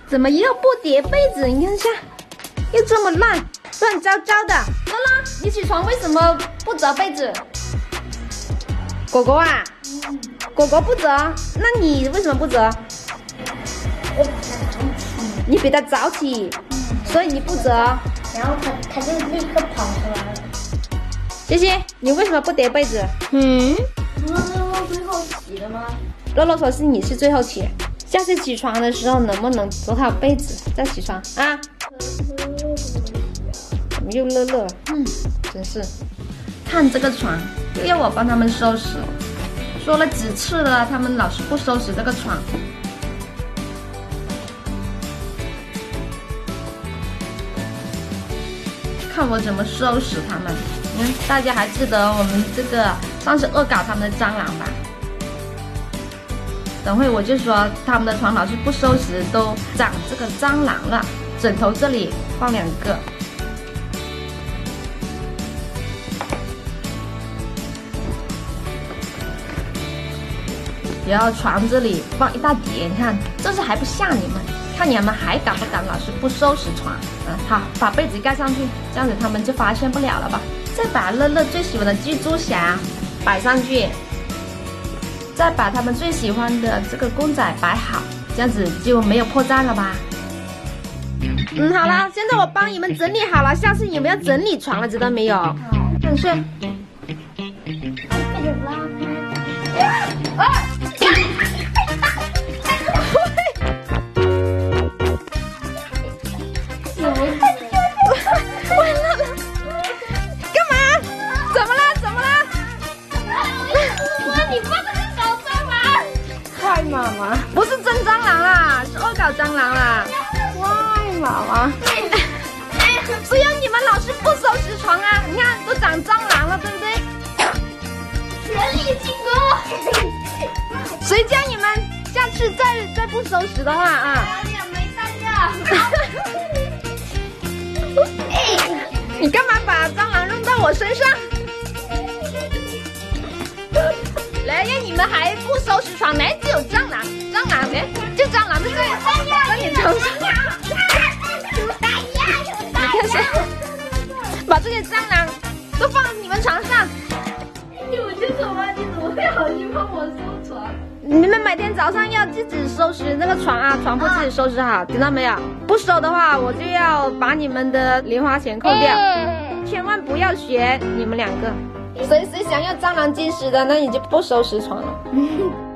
怎么又不叠被子？你看一下，又这么乱糟糟的。乐乐，你起床为什么不折被子？果果啊，果果不折，那你为什么不折？你比他早起，所以你不折。 然后他就立刻跑出来了。 西西，你为什么不叠被子？ 不是乐乐最后起的吗？ 乐乐说是你是最后起，下次起床的时候能不能折好被子再起床啊？怎么又乐乐？真是，看这个床，要我帮他们收拾，说了几次了，他们老是不收拾这个床。看我怎么收拾他们。大家还记得我们这个上次恶搞他们的蟑螂吧？等会我就说他们的床老是不收拾，都长这个蟑螂了。枕头这里放2个，然后床这里放一大叠。你看，这是还不吓你们，看你们还敢不敢老是不收拾床？好，把被子盖上去，这样子他们就发现不了了吧？再把乐乐最喜欢的蜘蛛侠摆上去，再把他们最喜欢的这个公仔摆好，这样子就没有破绽了吧？好了，现在我帮你们整理好了，下次你们要整理床了，知道没有？快睡。妈妈，不是真蟑螂啦，是恶搞蟑螂啦！喂，妈妈，只有你们老是不收拾床啊！你看都长蟑螂了，对不对？ 全力进攻！ 谁叫你们下次再不收拾的话啊？ 没上药。 你干嘛把蟑螂扔到我身上？来呀！你们还不收拾床？哪只有蟑螂？蟑螂呢？就蟑螂对不对？在你床上。你看谁？把这些蟑螂都放你们床上。 我就说嘛，你怎么会好心帮我收床？ 你们每天早上要自己收拾那个床啊，床铺自己收拾好，听到没有？不收的话，我就要把你们的零花钱扣掉。千万不要学你们2个。谁想要蟑螂进食的，那你就不收拾床了。